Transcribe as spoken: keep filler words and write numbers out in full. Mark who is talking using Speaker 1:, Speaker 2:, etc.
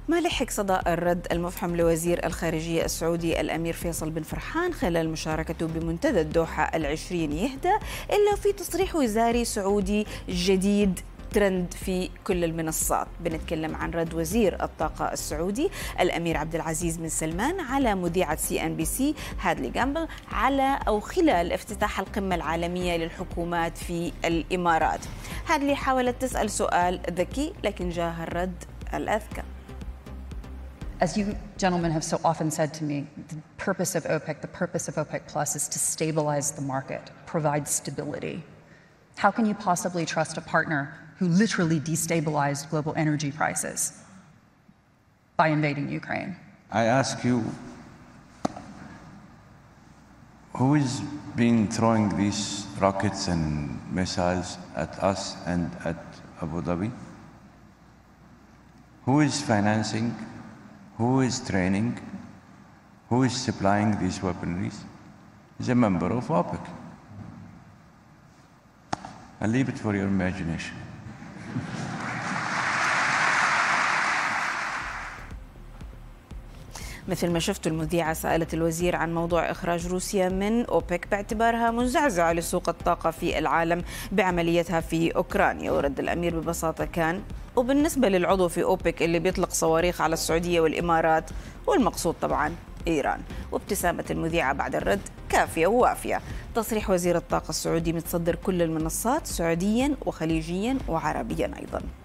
Speaker 1: ما لحق صدى الرد المفحم لوزير الخارجية السعودي الأمير فيصل بن فرحان خلال مشاركته بمنتدى الدوحة العشرين يهدى إلا في تصريح وزاري سعودي جديد ترند في كل المنصات. بنتكلم عن رد وزير الطاقة السعودي الأمير عبد العزيز بن سلمان على مذيعة سي إن بي سي هادلي جامبل على أو خلال افتتاح القمة العالمية للحكومات في الإمارات. هادلي حاولت تسأل سؤال ذكي لكن جاها الرد الأذكى.
Speaker 2: As you gentlemen have so often said to me, the purpose of OPEC, the purpose of OPEC Plus is to stabilize the market, provide stability. How can you possibly trust a partner who literally destabilized global energy prices by invading Ukraine?
Speaker 3: I ask you, who has been throwing these rockets and missiles at us and at Abu Dhabi? Who is financing? Who is training? Who is supplying these weaponries? Is a member of OPEC. I'll leave it for your imagination.
Speaker 1: مثل ما شفتوا المذيعة سألت الوزير عن موضوع إخراج روسيا من أوبك باعتبارها مزعزعة لسوق الطاقة في العالم بعمليتها في أوكرانيا، ورد الأمير ببساطة كان وبالنسبة للعضو في أوبك اللي بيطلق صواريخ على السعودية والإمارات والمقصود طبعا إيران. وابتسامة المذيعة بعد الرد كافية ووافية. تصريح وزير الطاقة السعودي متصدر كل المنصات سعوديا وخليجيا وعربيا أيضا.